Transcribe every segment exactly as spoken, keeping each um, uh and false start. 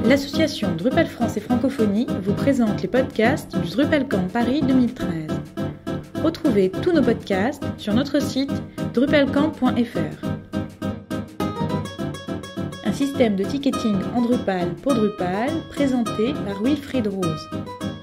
L'association Drupal France et Francophonie vous présente les podcasts du DrupalCamp Paris deux mille treize. Retrouvez tous nos podcasts sur notre site drupalcamp point f r. Un système de ticketing en Drupal pour Drupal, présenté par Wilfried Rose.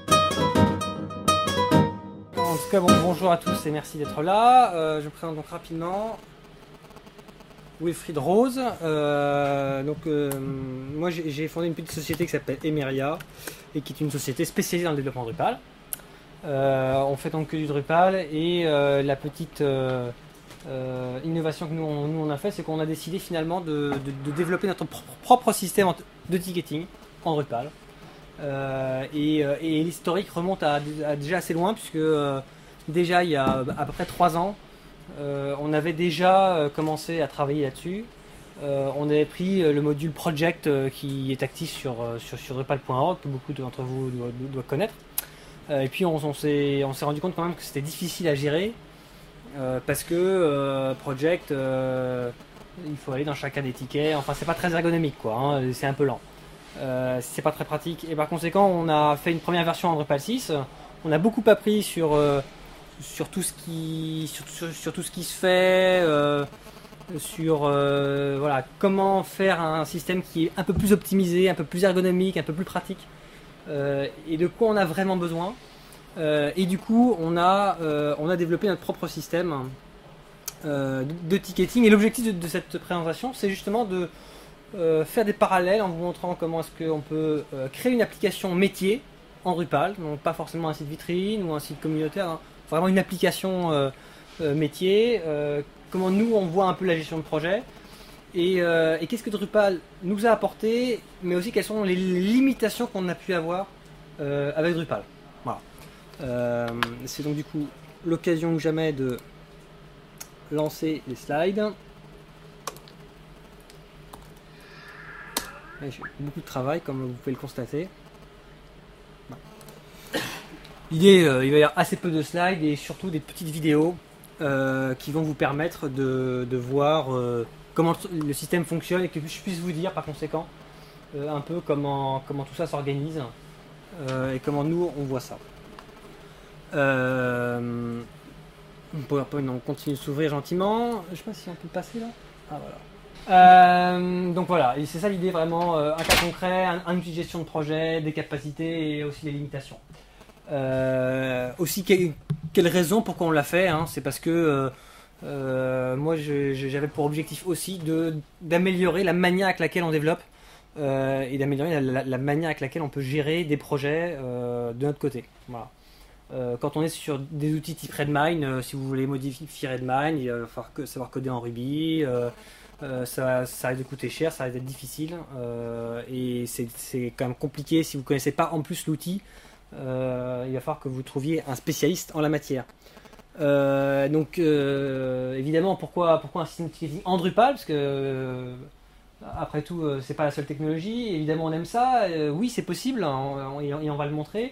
En tout cas, bon, bonjour à tous et merci d'être là. Euh, je me présente donc rapidement. Wilfried Rose. Euh, donc, euh, moi, j'ai fondé une petite société qui s'appelle Emeria et qui est une société spécialisée dans le développement Drupal. Euh, on fait donc que du Drupal et euh, la petite euh, euh, innovation que nous on, nous on a fait, c'est qu'on a décidé finalement de, de, de développer notre propre, propre système de ticketing en Drupal. Euh, et et l'historique remonte à, à déjà assez loin puisque euh, déjà il y a à peu près trois ans, Euh, on avait déjà euh, commencé à travailler là-dessus. Euh, on avait pris euh, le module Project euh, qui est actif sur, euh, sur, sur Drupal point org, que beaucoup d'entre vous doivent, doivent connaître. Euh, et puis on, on s'est rendu compte quand même que c'était difficile à gérer euh, parce que euh, Project, euh, il faut aller dans chacun des tickets. Enfin, c'est pas très ergonomique, quoi. Hein, c'est un peu lent. Euh, c'est pas très pratique. Et par conséquent, on a fait une première version en Drupal six. On a beaucoup appris sur euh, sur tout ce qui sur, sur, sur tout ce qui se fait, euh, sur euh, voilà, comment faire un système qui est un peu plus optimisé, un peu plus ergonomique, un peu plus pratique, euh, et de quoi on a vraiment besoin. Euh, et du coup, on a euh, on a développé notre propre système euh, de, de ticketing. Et l'objectif de, de cette présentation, c'est justement de euh, faire des parallèles en vous montrant comment est-ce qu'on peut euh, créer une application métier en Drupal, donc pas forcément un site vitrine ou un site communautaire, hein. Vraiment une application euh, euh, métier, euh, comment nous on voit un peu la gestion de projet et, euh, et qu'est-ce que Drupal nous a apporté, mais aussi quelles sont les limitations qu'on a pu avoir euh, avec Drupal. Voilà. Euh, c'est donc du coup l'occasion ou jamais de lancer les slides. J'ai beaucoup de travail comme vous pouvez le constater. L'idée, euh, il va y avoir assez peu de slides et surtout des petites vidéos euh, qui vont vous permettre de, de voir euh, comment le système fonctionne et que je puisse vous dire par conséquent euh, un peu comment, comment tout ça s'organise euh, et comment nous on voit ça. Euh, PowerPoint, on continue de s'ouvrir gentiment. Je sais pas si on peut passer là. Ah voilà. Euh, donc voilà, c'est ça l'idée vraiment, euh, un cas concret, un, un outil de gestion de projet, des capacités et aussi des limitations. Euh, aussi, quelle, quelle raison pourquoi on l'a fait, hein, c'est parce que euh, euh, moi j'avais pour objectif aussi d'améliorer la manière avec laquelle on développe euh, et d'améliorer la, la, la manière avec laquelle on peut gérer des projets euh, de notre côté. Voilà. Euh, quand on est sur des outils type Redmine, euh, si vous voulez modifier Redmine, il va falloir que, savoir coder en Ruby, euh, euh, ça, ça risque de coûter cher, ça risque d'être difficile euh, et c'est quand même compliqué si vous ne connaissez pas en plus l'outil. Euh, il va falloir que vous trouviez un spécialiste en la matière. Euh, donc euh, évidemment, pourquoi, pourquoi un système de ticketing en Drupal, parce que euh, après tout euh, c'est pas la seule technologie, évidemment on aime ça, euh, oui c'est possible hein, et, et on va le montrer,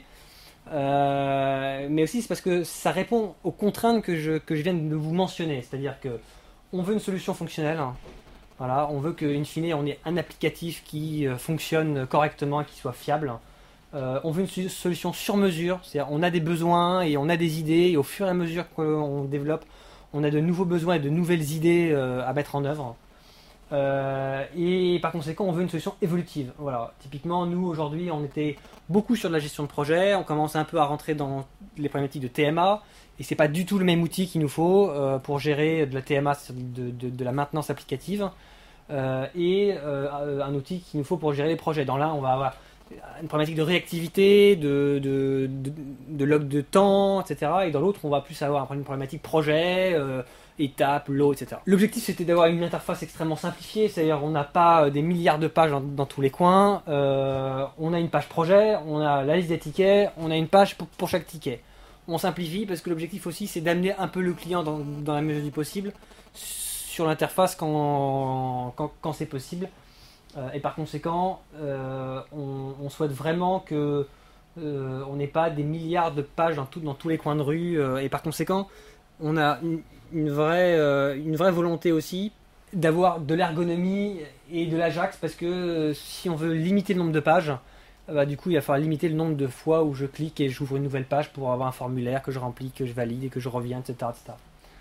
euh, mais aussi c'est parce que ça répond aux contraintes que je, que je viens de vous mentionner, c'est à dire que on veut une solution fonctionnelle, hein, voilà, on veut qu'in fine on ait un applicatif qui euh, fonctionne correctement et qui soit fiable. Euh, on veut une solution sur mesure, c'est-à-dire on a des besoins et on a des idées et au fur et à mesure qu'on développe, on a de nouveaux besoins et de nouvelles idées euh, à mettre en œuvre. Euh, et par conséquent, on veut une solution évolutive. Voilà. Typiquement, nous aujourd'hui, on était beaucoup sur de la gestion de projet, on commence un peu à rentrer dans les problématiques de T M A et c'est pas du tout le même outil qu'il nous faut euh, pour gérer de la T M A, de, de, de la maintenance applicative, euh, et euh, un outil qu'il nous faut pour gérer les projets. Dans l'un, on va avoir une problématique de réactivité, de, de, de, de log de temps, et cetera. Et dans l'autre, on va plus avoir une problématique projet, euh, étape, lot, et cetera. L'objectif, c'était d'avoir une interface extrêmement simplifiée, c'est-à-dire on n'a pas des milliards de pages dans, dans tous les coins, euh, on a une page projet, on a la liste des tickets, on a une page pour, pour chaque ticket. On simplifie parce que l'objectif aussi, c'est d'amener un peu le client dans, dans la mesure du possible sur l'interface quand, quand, quand c'est possible. Euh, et par conséquent, euh, on, on souhaite vraiment que euh, on n'ait pas des milliards de pages dans, tout, dans tous les coins de rue. Euh, et par conséquent, on a une, une, vraie, euh, une vraie volonté aussi d'avoir de l'ergonomie et de l'Ajax, parce que euh, si on veut limiter le nombre de pages, bah, du coup il va falloir limiter le nombre de fois où je clique et j'ouvre une nouvelle page pour avoir un formulaire que je remplis, que je valide et que je reviens, et cetera et cetera.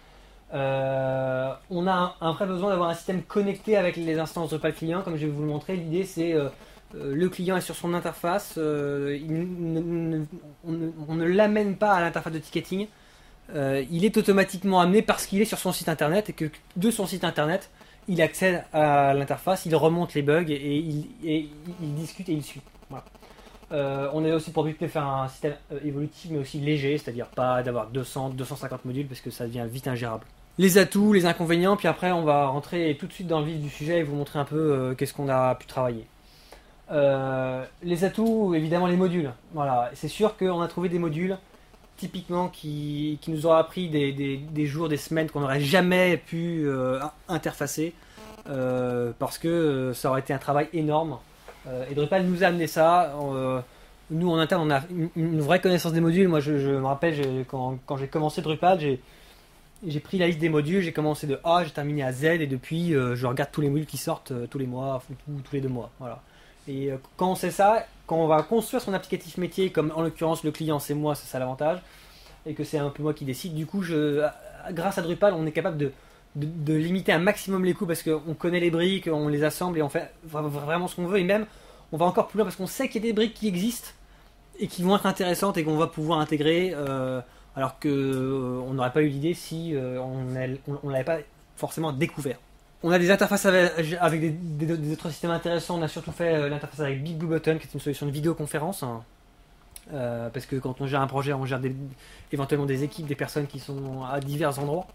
Euh, on a un, un vrai besoin d'avoir un système connecté avec les instances Drupal client, comme je vais vous le montrer. L'idée c'est euh, euh, le client est sur son interface, euh, il ne, ne, on ne, on ne l'amène pas à l'interface de ticketing, euh, il est automatiquement amené parce qu'il est sur son site internet et que de son site internet il accède à l'interface, il remonte les bugs et, et, il, et il discute et il suit. Voilà. Euh, on a aussi pour but de faire un système euh, évolutif mais aussi léger, c'est-à-dire pas d'avoir deux cents, deux cent cinquante modules parce que ça devient vite ingérable. Les atouts, les inconvénients, puis après on va rentrer tout de suite dans le vif du sujet et vous montrer un peu euh, qu'est-ce qu'on a pu travailler. Euh, les atouts, évidemment les modules. Voilà, c'est sûr qu'on a trouvé des modules typiquement qui, qui nous auraient appris des, des, des jours, des semaines qu'on n'aurait jamais pu euh, interfacer euh, parce que euh, ça aurait été un travail énorme. Euh, et Drupal nous a amené ça. Euh, nous en interne, on a une, une vraie connaissance des modules. Moi, je, je me rappelle quand, quand j'ai commencé Drupal, j'ai j'ai pris la liste des modules, j'ai commencé de A, j'ai terminé à Z, et depuis, euh, je regarde tous les modules qui sortent euh, tous les mois, ou tous les deux mois. Voilà. Et euh, quand on sait ça, quand on va construire son applicatif métier, comme en l'occurrence le client c'est moi, c'est ça l'avantage, et que c'est un peu moi qui décide, du coup, je, grâce à Drupal, on est capable de, de, de limiter un maximum les coûts parce qu'on connaît les briques, on les assemble et on fait vraiment ce qu'on veut, et même on va encore plus loin parce qu'on sait qu'il y a des briques qui existent et qui vont être intéressantes et qu'on va pouvoir intégrer. Euh, alors qu'on euh, n'aurait pas eu l'idée si euh, on ne l'avait pas forcément découvert. On a des interfaces avec, avec des, des, des autres systèmes intéressants. On a surtout fait euh, l'interface avec Big Blue Button, qui est une solution de vidéoconférence. Hein. Euh, parce que quand on gère un projet, on gère des, éventuellement des équipes, des personnes qui sont à divers endroits.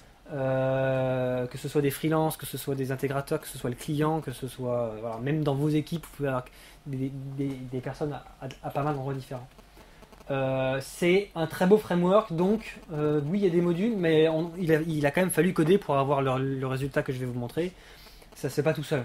Euh, que ce soit des freelances, que ce soit des intégrateurs, que ce soit le client, que ce soit... Euh, voilà, même dans vos équipes, vous pouvez avoir des, des, des personnes à, à, à pas mal d'endroits différents. Euh, c'est un très beau framework, donc euh, oui il y a des modules, mais on, il, a, il a quand même fallu coder pour avoir le, le résultat que je vais vous montrer. Ça se fait pas tout seul.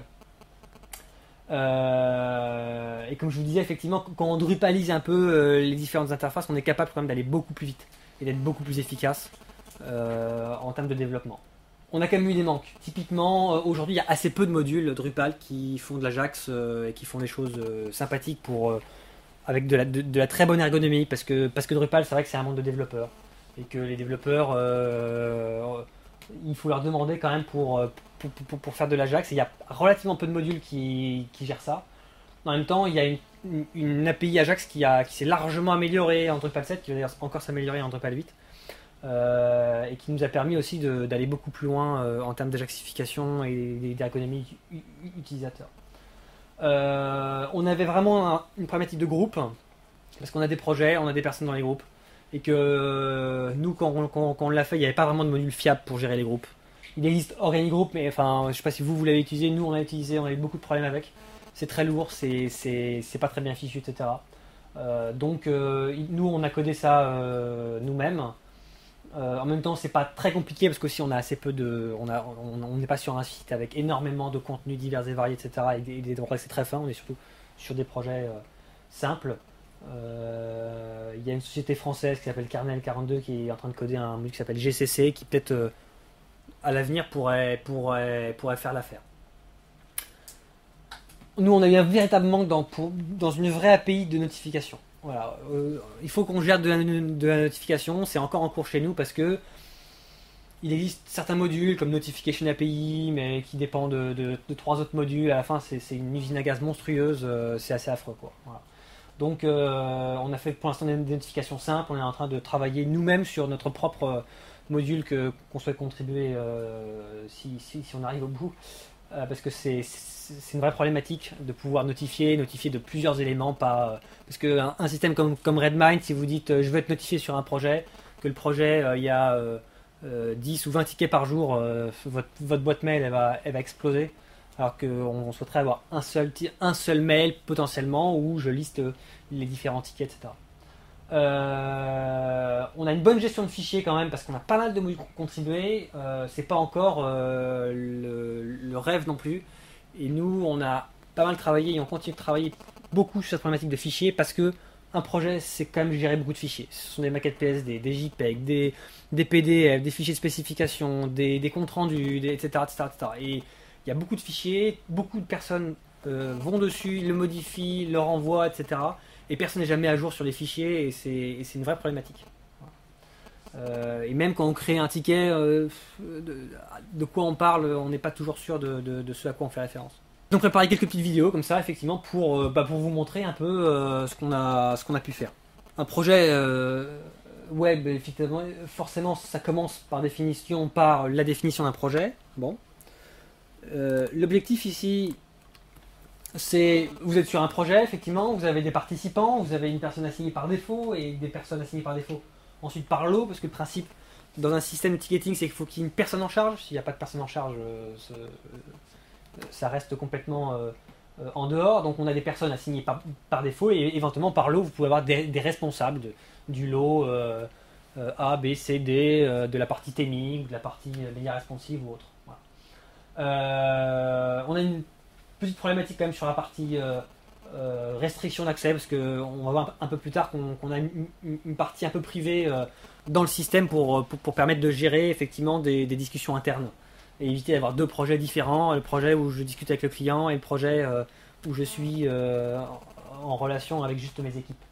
Euh, et comme je vous disais, effectivement, quand on drupalise un peu euh, les différentes interfaces, on est capable quand même d'aller beaucoup plus vite et d'être beaucoup plus efficace euh, en termes de développement. On a quand même eu des manques. Typiquement, euh, aujourd'hui, il y a assez peu de modules Drupal qui font de l'Ajax euh, et qui font des choses euh, sympathiques pour... Euh, avec de la, de, de la très bonne ergonomie, parce que, parce que Drupal, c'est vrai que c'est un monde de développeurs, et que les développeurs, euh, il faut leur demander quand même pour, pour, pour, pour faire de l'Ajax, et il y a relativement peu de modules qui, qui gèrent ça. En même temps, il y a une, une, une A P I Ajax qui, a, qui s'est largement améliorée en Drupal sept, qui va d'ailleurs encore s'améliorer en Drupal huit, euh, et qui nous a permis aussi de, d'aller beaucoup plus loin euh, en termes d'ajaxification et d'ergonomie utilisateur. Euh, on avait vraiment un, une problématique de groupe parce qu'on a des projets, on a des personnes dans les groupes et que euh, nous quand on, quand, quand on l'a fait il n'y avait pas vraiment de module fiable pour gérer les groupes. Il existe Organigroup mais enfin je sais pas si vous vous l'avez utilisé, nous on l'a utilisé, on a eu beaucoup de problèmes avec, c'est très lourd, c'est, c'est, c'est pas très bien fichu, etc. Euh, donc euh, nous on a codé ça euh, nous-mêmes. Euh, en même temps, c'est pas très compliqué parce qu'aussi on a assez peu de, on a, on n'est pas sur un site avec énormément de contenus divers et variés, et cetera. Et des, des c'est très fin. On est surtout sur des projets euh, simples. Euh, il y a une société française qui s'appelle Kernel quarante-deux qui est en train de coder un module qui s'appelle G C C qui peut-être euh, à l'avenir pourrait, pourrait, pourrait faire l'affaire. Nous, on a eu un véritable manque dans, pour, dans une vraie A P I de notification. Voilà, euh, il faut qu'on gère de la, de la notification, c'est encore en cours chez nous parce que il existe certains modules comme Notification A P I mais qui dépendent de, de, de trois autres modules, à la fin c'est, c'est une usine à gaz monstrueuse, euh, c'est assez affreux quoi. Voilà. Donc euh, on a fait pour l'instant des notifications simples, on est en train de travailler nous-mêmes sur notre propre module que, qu'on souhaite contribuer euh, si, si, si on arrive au bout. Euh, parce que c'est, c'est une vraie problématique de pouvoir notifier, notifier de plusieurs éléments, pas, euh, parce qu'un un système comme, comme Redmine, si vous dites euh, je veux être notifié sur un projet, que le projet il euh, y a euh, euh, dix ou vingt tickets par jour, euh, votre, votre boîte mail elle va, elle va exploser, alors qu'on souhaiterait avoir un seul, un seul mail potentiellement où je liste les différents tickets, et cetera. Euh, on a une bonne gestion de fichiers quand même parce qu'on a pas mal de modules contribués. Euh, c'est pas encore euh, le, le rêve non plus. Et nous, on a pas mal travaillé et on continue de travailler beaucoup sur cette problématique de fichiers parce que un projet, c'est quand même gérer beaucoup de fichiers. Ce sont des maquettes P S D, des JPEG, des, des P D F, des fichiers de spécification, des, des comptes rendus, des, et cetera, et cetera, et cetera. Et il y a beaucoup de fichiers, beaucoup de personnes euh, vont dessus, le modifient, le renvoient, et cetera. Et personne n'est jamais à jour sur les fichiers, et c'est une vraie problématique. Euh, et même quand on crée un ticket, euh, de, de quoi on parle, on n'est pas toujours sûr de, de, de ce à quoi on fait référence. Donc préparé quelques petites vidéos comme ça, effectivement, pour, euh, bah, pour vous montrer un peu euh, ce qu'on a, ce qu'on a pu faire. Un projet euh, web, effectivement, forcément, ça commence par définition, par la définition d'un projet. Bon. Euh, L'objectif ici, c'est, vous êtes sur un projet, effectivement, vous avez des participants, vous avez une personne assignée par défaut et des personnes assignées par défaut ensuite par lot, parce que le principe dans un système de ticketing, c'est qu'il faut qu'il y ait une personne en charge. S'il n'y a pas de personne en charge, euh, ce, ça reste complètement euh, euh, en dehors. Donc on a des personnes assignées par, par défaut et éventuellement par lot, vous pouvez avoir des, des responsables de, du lot euh, euh, A, B, C, D, euh, de la partie theming, de la partie linéaire responsive ou autre. Voilà. Euh, on a une petite problématique quand même sur la partie euh, euh, restriction d'accès, parce qu'on va voir un peu plus tard qu'on qu'on a une, une, une partie un peu privée euh, dans le système pour, pour, pour permettre de gérer effectivement des, des discussions internes et éviter d'avoir deux projets différents, le projet où je discute avec le client et le projet euh, où je suis euh, en relation avec juste mes équipes.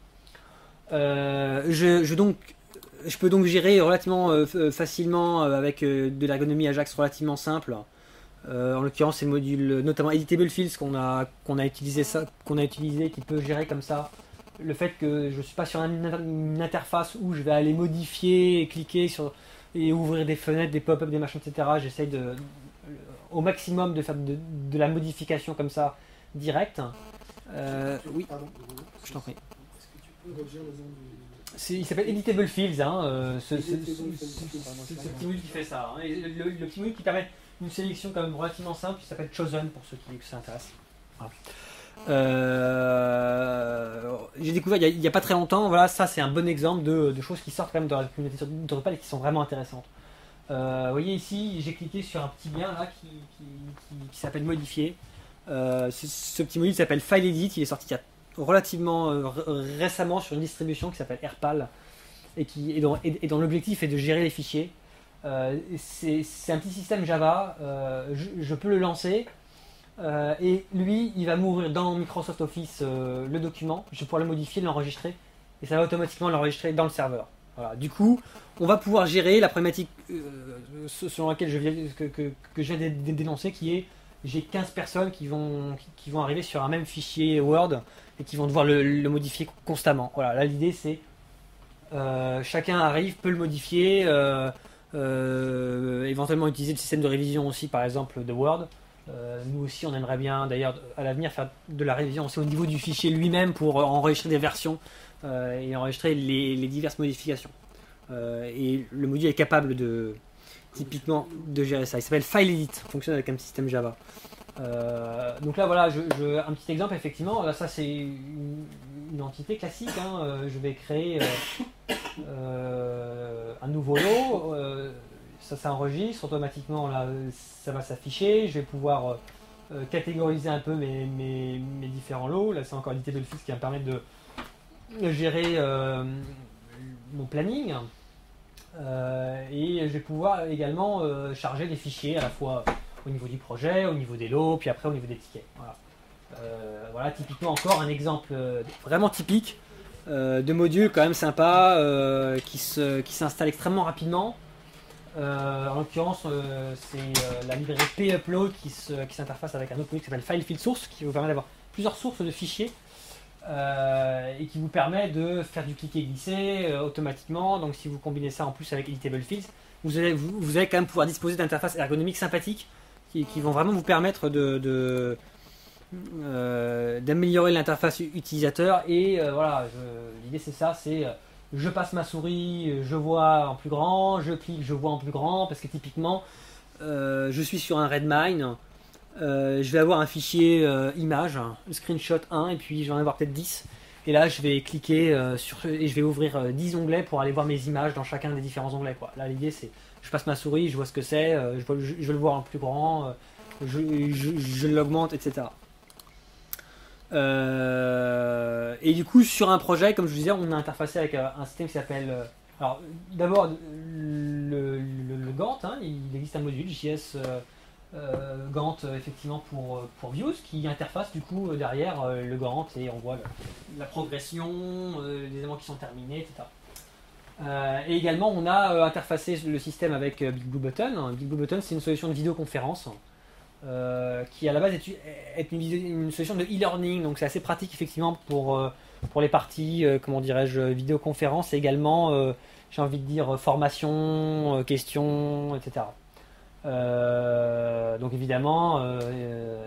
Euh, je, je, donc, je peux donc gérer relativement euh, facilement euh, avec euh, de l'ergonomie Ajax relativement simple. Euh, en l'occurrence, c'est le module notamment Editable Fields qu'on a, qu'on a utilisé ça, qu'on a utilisé, qui peut gérer comme ça le fait que je ne suis pas sur une, une interface où je vais aller modifier et cliquer sur et ouvrir des fenêtres, des pop-up, des machins, et cetera. J'essaye de, au maximum de faire de, de la modification comme ça, directe. Euh, oui, pardon, je t'en prie. Est-ce que tu peux redire le nom du... Il s'appelle Editable Fields, hein, euh, ce, ce, ce, ce, ce petit module qui fait ça. Hein, et le, le, le petit module qui permet une sélection quand même relativement simple, qui s'appelle Chosen pour ceux qui s'intéressent. Voilà. Euh, j'ai découvert il n'y a, a pas très longtemps, voilà, ça c'est un bon exemple de, de choses qui sortent quand même de la communauté de Drupal et qui sont vraiment intéressantes. Euh, vous voyez ici, j'ai cliqué sur un petit lien là qui, qui, qui, qui s'appelle modifier. Euh, ce, ce petit module s'appelle File Edit, il est sorti il y a relativement euh, récemment sur une distribution qui s'appelle Airpal et, qui, et dont, et, et dont l'objectif est de gérer les fichiers. Euh, c'est un petit système Java, euh, je, je peux le lancer. Euh, et lui, il va m'ouvrir dans Microsoft Office euh, le document, je vais pouvoir le modifier, l'enregistrer, et ça va automatiquement l'enregistrer dans le serveur. Voilà. Du coup, on va pouvoir gérer la problématique euh, selon laquelle je viens, que, que, que je viens de dénoncer, qui est j'ai quinze personnes qui vont, qui, qui vont arriver sur un même fichier Word et qui vont devoir le, le modifier constamment. Voilà. Là, l'idée, c'est euh, chacun arrive, peut le modifier, euh, euh, éventuellement utiliser le système de révision aussi, par exemple, de Word. Euh, nous aussi on aimerait bien d'ailleurs à l'avenir faire de la révision aussi au niveau du fichier lui-même pour enregistrer des versions euh, et enregistrer les, les diverses modifications. Euh, et le module est capable de typiquement de gérer ça. Il s'appelle File Edit, fonctionne avec un système Java. Euh, donc là voilà, je, je, un petit exemple effectivement, là ça c'est une, une entité classique, hein. euh, je vais créer euh, euh, un nouveau lot. Euh, Ça s'enregistre automatiquement, là, ça va s'afficher. Je vais pouvoir euh, catégoriser un peu mes, mes, mes différents lots. Là, c'est encore Editable Fields qui va me permettre de, de gérer euh, mon planning. Euh, et je vais pouvoir également euh, charger les fichiers à la fois au niveau du projet, au niveau des lots, puis après au niveau des tickets. Voilà, euh, voilà typiquement encore un exemple vraiment typique euh, de module quand même sympa euh, qui se, qui s'installe extrêmement rapidement. Euh, en l'occurrence, euh, c'est euh, la librairie pupload qui s'interface qui avec un autre module qui s'appelle FileFeedSource, qui vous permet d'avoir plusieurs sources de fichiers euh, et qui vous permet de faire du cliquer-glisser euh, automatiquement. Donc, si vous combinez ça en plus avec Editable Fields, vous allez, vous, vous allez quand même pouvoir disposer d'interfaces ergonomiques sympathiques qui, qui vont vraiment vous permettre de, de euh, d'améliorer l'interface utilisateur. Et euh, voilà, l'idée c'est ça, c'est je passe ma souris, je vois en plus grand, je clique, je vois en plus grand, parce que typiquement, euh, je suis sur un Redmine, euh, je vais avoir un fichier euh, image, screenshot un, et puis je vais en avoir peut-être dix. Et là, je vais cliquer euh, sur et je vais ouvrir euh, dix onglets pour aller voir mes images dans chacun des différents onglets, quoi. Là, l'idée, c'est je passe ma souris, je vois ce que c'est, euh, je, je, je veux le voir en plus grand, euh, je, je, je l'augmente, et cetera. Euh, et du coup, sur un projet, comme je vous disais, on a interfacé avec euh, un système qui s'appelle. Euh, alors, d'abord, le, le, le Gantt, hein, il existe un module J S euh, euh, Gantt, effectivement, pour, pour Views, qui interface du coup derrière euh, le Gantt et on voit le, la progression, euh, les éléments qui sont terminés, et cetera. Euh, et également, on a euh, interfacé le système avec euh, Big Blue Button. Big Blue Button, c'est une solution de vidéoconférence. Euh, qui à la base est, est une, une solution de e-learning, donc c'est assez pratique effectivement pour, euh, pour les parties, euh, comment dirais-je, vidéoconférence et également, euh, j'ai envie de dire, formation, euh, questions, et cetera. Euh, donc évidemment, euh, euh,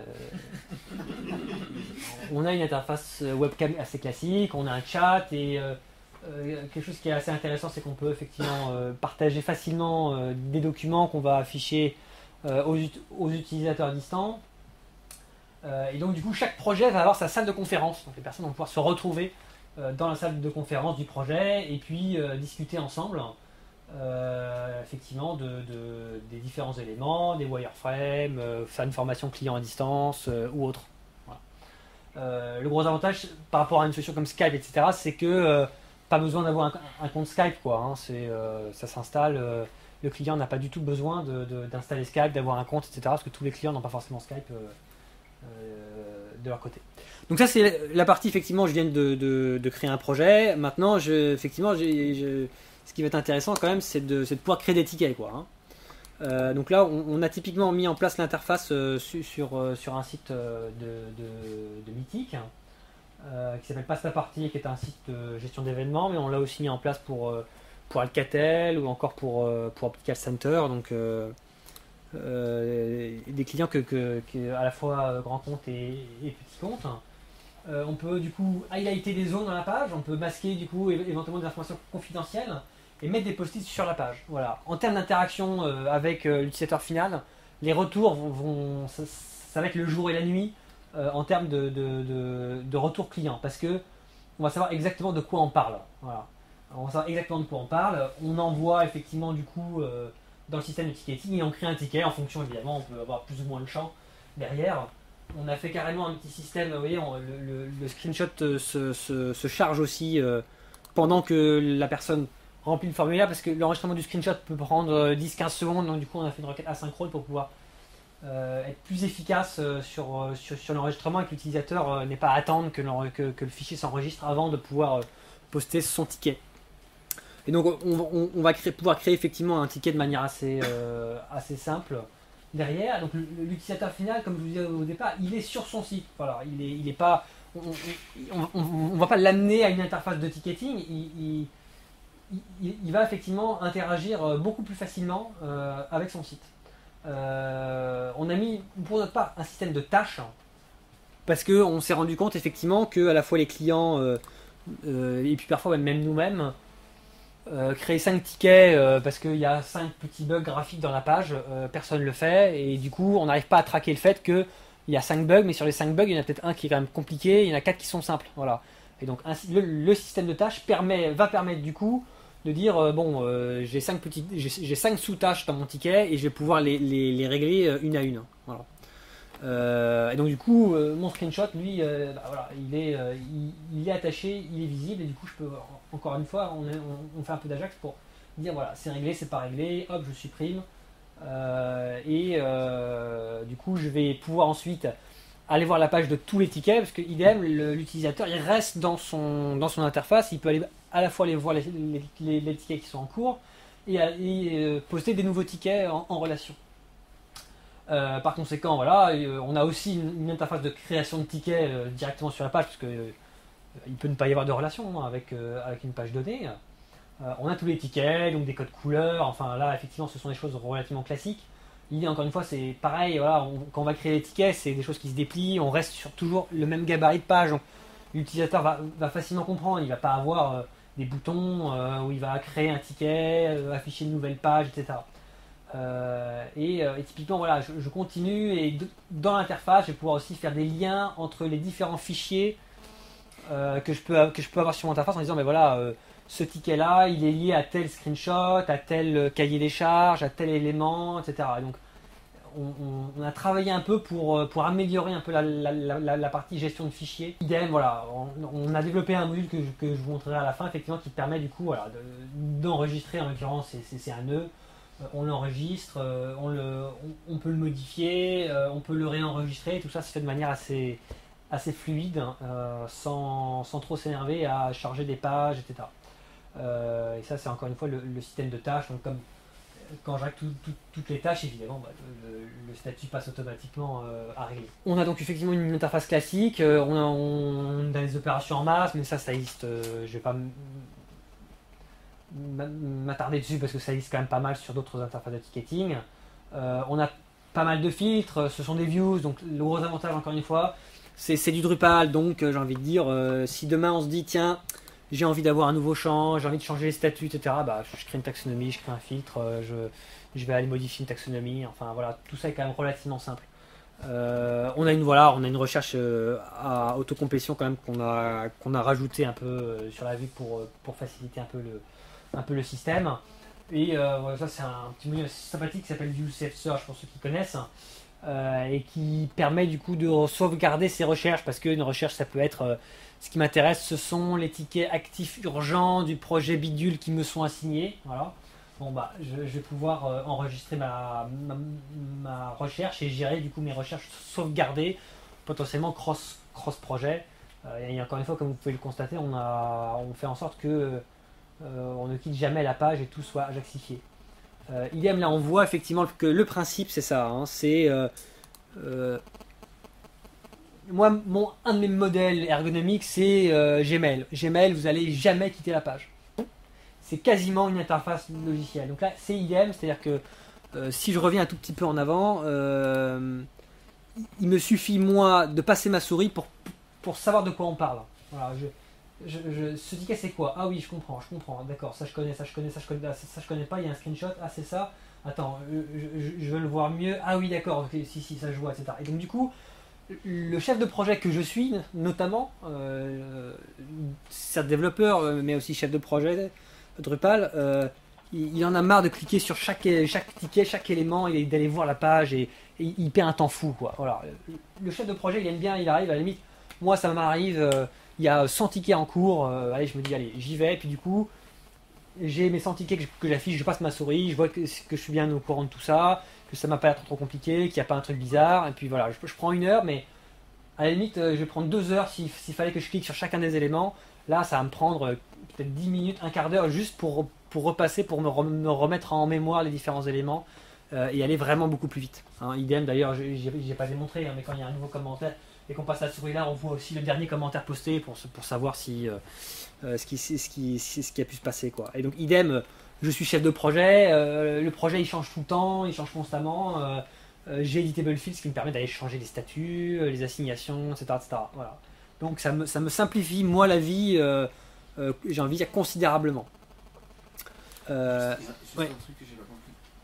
on a une interface webcam assez classique, on a un chat et euh, euh, quelque chose qui est assez intéressant, c'est qu'on peut effectivement euh, partager facilement euh, des documents qu'on va afficher Euh, aux, ut- aux utilisateurs distants. Euh, et donc du coup chaque projet va avoir sa salle de conférence. Donc les personnes vont pouvoir se retrouver euh, dans la salle de conférence du projet et puis euh, discuter ensemble euh, effectivement de, de, des différents éléments, des wireframes, euh, faire une formation client à distance euh, ou autre. Voilà. Euh, le gros avantage par rapport à une solution comme Skype, et cetera, c'est que euh, pas besoin d'avoir un, un compte Skype, quoi, hein, c'est, euh, ça s'installe. Euh, Le client n'a pas du tout besoin de, de, d'installer Skype, d'avoir un compte, et cetera. Parce que tous les clients n'ont pas forcément Skype euh, euh, de leur côté. Donc ça, c'est la partie, effectivement, je viens de, de, de créer un projet. Maintenant, je, effectivement, j'ai, je, ce qui va être intéressant quand même, c'est de, c'est de pouvoir créer des tickets, quoi, hein. Euh, donc là, on, on a typiquement mis en place l'interface euh, su, sur, euh, sur un site euh, de, de, de Mythic, euh, qui s'appelle Pastaparty, qui est un site de gestion d'événements, mais on l'a aussi mis en place pour... Euh, pour Alcatel ou encore pour, euh, pour Optical Center, donc euh, euh, des clients que, que, que à la fois grand compte et, et petit compte. Euh, on peut du coup highlighter des zones dans la page, on peut masquer du coup é- éventuellement des informations confidentielles et mettre des post-it sur la page. Voilà. En termes d'interaction euh, avec euh, l'utilisateur final, les retours vont, vont ça, ça va être le jour et la nuit euh, en termes de, de, de, de retour client, parce que on va savoir exactement de quoi on parle. Voilà. On va savoir exactement de quoi on parle. On envoie effectivement du coup euh, dans le système de ticketing et on crée un ticket en fonction, évidemment, on peut avoir plus ou moins de champs derrière. On a fait carrément un petit système, vous voyez, on, le, le, le screenshot euh, se, se, se charge aussi euh, pendant que la personne remplit le formulaire, parce que l'enregistrement du screenshot peut prendre dix à quinze secondes, donc du coup on a fait une requête asynchrone pour pouvoir euh, être plus efficace euh, sur, euh, sur, sur l'enregistrement et que l'utilisateur euh, n'ait pas à attendre que, que, que le fichier s'enregistre avant de pouvoir euh, poster son ticket. Et donc on, on, on va créer, pouvoir créer effectivement un ticket de manière assez, euh, assez simple derrière. Donc l'utilisateur final, comme je vous disais au départ, il est sur son site. Voilà, il est, il est pas, on ne va pas l'amener à une interface de ticketing. Il, il, il, il va effectivement interagir beaucoup plus facilement euh, avec son site. Euh, on a mis pour notre part un système de tâches parce qu'on s'est rendu compte effectivement que à la fois les clients euh, euh, et puis parfois même nous-mêmes Euh, créer cinq tickets euh, parce qu'il y a cinq petits bugs graphiques dans la page, euh, personne ne le fait et du coup on n'arrive pas à traquer le fait qu'il y a cinq bugs, mais sur les cinq bugs il y en a peut-être un qui est quand même compliqué, il y en a quatre qui sont simples, voilà. Et donc un, le, le système de tâches permet, va permettre du coup de dire euh, bon euh, j'ai cinq petites, j'ai, j'ai cinq sous-tâches dans mon ticket et je vais pouvoir les, les, les régler une à une, voilà. Euh, et donc du coup euh, mon screenshot lui euh, bah, voilà, il, est, euh, il, il est attaché, il est visible et du coup je peux encore une fois on, est, on, on fait un peu d'Ajax pour dire voilà c'est réglé, c'est pas réglé, hop je supprime euh, et euh, du coup je vais pouvoir ensuite aller voir la page de tous les tickets parce que idem le, l'utilisateur il reste dans son, dans son interface, il peut aller à la fois aller voir les, les, les, les tickets qui sont en cours et, et euh, poster des nouveaux tickets en, en relation. Euh, par conséquent, voilà, euh, on a aussi une, une interface de création de tickets euh, directement sur la page, parce que euh, il peut ne pas y avoir de relation hein, avec, euh, avec une page donnée. Euh, on a tous les tickets, donc des codes couleurs, enfin là, effectivement, ce sont des choses relativement classiques. L'idée, encore une fois, c'est pareil, voilà, on, quand on va créer les tickets, c'est des choses qui se déplient, on reste sur toujours le même gabarit de page, donc l'utilisateur va, va facilement comprendre, il ne va pas avoir euh, des boutons euh, où il va créer un ticket, euh, afficher une nouvelle page, et cetera. Euh, et, euh, et typiquement voilà je, je continue et de, dans l'interface je vais pouvoir aussi faire des liens entre les différents fichiers euh, que, je peux, que je peux avoir sur mon interface en disant mais voilà euh, ce ticket là il est lié à tel screenshot, à tel cahier des charges, à tel élément, etc. Et donc on, on, on a travaillé un peu pour, pour améliorer un peu la, la, la, la partie gestion de fichiers. Idem, voilà, on, on a développé un module que je, que je vous montrerai à la fin, effectivement, qui permet du coup voilà, d'enregistrer, en l'occurrence, c'est un nœud. On l'enregistre, on, le, on, on peut le modifier, on peut le réenregistrer, tout ça se fait de manière assez, assez fluide, euh, sans, sans trop s'énerver à charger des pages, et cetera. Euh, et ça, c'est encore une fois le, le système de tâches. Donc, comme quand j'active tout, tout, toutes les tâches, évidemment, bah, le, le statut passe automatiquement euh, à régler. On a donc effectivement une interface classique, euh, on, a, on a des opérations en masse, mais ça, ça existe, euh, je vais pas m'attarder dessus parce que ça existe quand même pas mal sur d'autres interfaces de ticketing. Euh, on a pas mal de filtres, ce sont des views, donc le gros avantage encore une fois, c'est du Drupal, donc euh, j'ai envie de dire, euh, si demain on se dit tiens, j'ai envie d'avoir un nouveau champ, j'ai envie de changer les statuts, et cetera, bah, je crée une taxonomie, je crée un filtre, euh, je, je vais aller modifier une taxonomie, enfin voilà, tout ça est quand même relativement simple. Euh, on a une voilà, on a une recherche euh, à autocomplétion quand même qu'on a qu'on a rajouté un peu euh, sur la vue pour pour faciliter un peu le un peu le système. Et euh, voilà, ça c'est un petit module sympathique qui s'appelle View Safe Search pour ceux qui connaissent, euh, et qui permet du coup de sauvegarder ses recherches, parce qu'une recherche ça peut être, euh, ce qui m'intéresse ce sont les tickets actifs urgents du projet bidule qui me sont assignés, voilà. Bon bah je, je vais pouvoir euh, enregistrer ma, ma, ma recherche et gérer du coup mes recherches sauvegardées, potentiellement cross, cross projet. Euh, et encore une fois, comme vous pouvez le constater, on, a, on fait en sorte que Euh, on ne quitte jamais la page et tout soit ajaxifié. Euh, idem, là on voit effectivement que le principe c'est ça, hein, c'est euh, euh, moi mon, un de mes modèles ergonomiques c'est euh, Gmail. Gmail, vous allez jamais quitter la page. C'est quasiment une interface logicielle. Donc là c'est idem, c'est-à-dire que euh, si je reviens un tout petit peu en avant, euh, il me suffit moi de passer ma souris pour, pour savoir de quoi on parle. Voilà, je, Je, je, ce ticket c'est quoi? Ah oui, je comprends, je comprends, d'accord, ça je connais, ça je connais, ça je connais, ça, ça je connais pas, il y a un screenshot, ah c'est ça, attends, je, je, je veux le voir mieux, ah oui d'accord, okay, si si ça je vois, et cetera. Et donc du coup, le chef de projet que je suis, notamment, euh, certes développeur, mais aussi chef de projet Drupal, euh, il, il en a marre de cliquer sur chaque, chaque ticket, chaque élément, et d'aller voir la page, et, et il perd un temps fou, quoi. Voilà. Le chef de projet, il aime bien, il arrive, à la limite, moi ça m'arrive... Euh, il y a cent tickets en cours, euh, allez, je me dis, allez, j'y vais, puis du coup, j'ai mes cent tickets que, que j'affiche, je passe ma souris, je vois que, que je suis bien au courant de tout ça, que ça m'a pas l'air trop, trop compliqué, qu'il n'y a pas un truc bizarre, et puis voilà, je, je prends une heure, mais à la limite, euh, je vais prendre deux heures s'il fallait que je clique sur chacun des éléments. Là, ça va me prendre euh, peut-être dix minutes, un quart d'heure, juste pour, pour repasser, pour me, re, me remettre en mémoire les différents éléments, euh, et aller vraiment beaucoup plus vite. Hein, idem, d'ailleurs, je n'ai pas démontré, hein, mais quand il y a un nouveau commentaire, et qu'on passe la souris là, on voit aussi le dernier commentaire posté pour, pour savoir si, euh, euh, ce, qui, ce, qui, ce qui a pu se passer, quoi. Et donc idem, je suis chef de projet, euh, le projet il change tout le temps, il change constamment, euh, euh, j'ai Editable Fields qui me permet d'aller changer les statuts, euh, les assignations, et cetera, et cetera. Voilà. Donc ça me, ça me simplifie moi la vie, euh, euh, j'ai envie de dire considérablement. Euh, juste, juste ouais. Un truc que j'ai pas compris.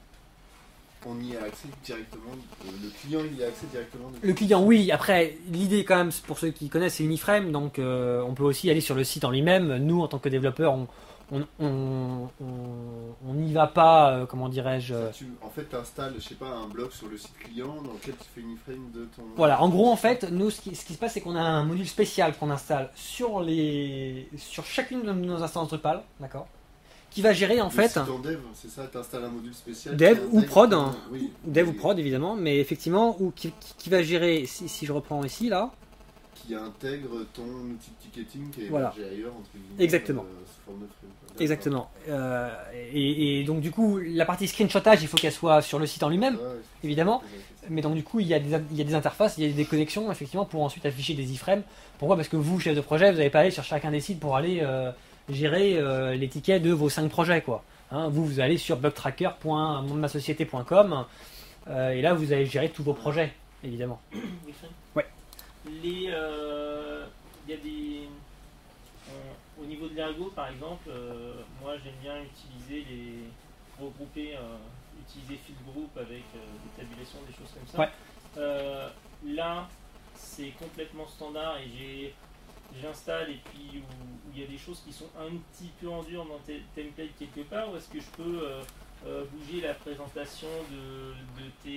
On y a accès directement, le client il y a accès directement. Le client oui, après l'idée quand même pour ceux qui connaissent c'est Uniframe, donc euh, on peut aussi aller sur le site en lui-même. Nous en tant que développeurs on on, on, on, on n'y va pas, euh, comment dirais-je. En fait tu installes, je sais pas, un bloc sur le site client dans lequel tu fais Uniframe de ton... Voilà, en gros en fait, nous ce qui, ce qui se passe c'est qu'on a un module spécial qu'on installe sur, les, sur chacune de nos instances Drupal, d'accord, qui va gérer en le fait. Site en dev, c'est ça, tu installes un module spécial. Dev ou prod, ton... oui, dev oui. ou prod évidemment, mais effectivement, ou qui, qui va gérer, si, si je reprends ici là. Qui intègre ton outil de ticketing qui est voilà. hébergé ailleurs, entre guillemets. Exactement. Euh, sous forme de frame. Exactement. Euh, et, et donc du coup, la partie screenshotage, il faut qu'elle soit sur le site en lui-même, ouais, ouais, évidemment. Mais donc du coup, il y, a des, il y a des interfaces, il y a des connexions, effectivement, pour ensuite afficher des iframes. Pourquoi? Parce que vous, chef de projet, vous n'allez pas aller sur chacun des sites pour aller euh, gérer euh, les tickets de vos cinq projets, quoi. Hein, vous, vous allez sur bugtracker point mondemassociété point com euh, et là, vous allez gérer tous vos projets, évidemment. Ouais. Les, euh, il y a des, euh, au niveau de l'ergo, par exemple, euh, moi j'aime bien utiliser les regrouper, euh, utiliser field group avec euh, des tabulations, des choses comme ça. Ouais. Euh, là, c'est complètement standard et j'ai j'installe et puis où il y a des choses qui sont un petit peu en dur dans tes templates quelque part, ou est-ce que je peux euh, euh, bouger la présentation de, de tes euh,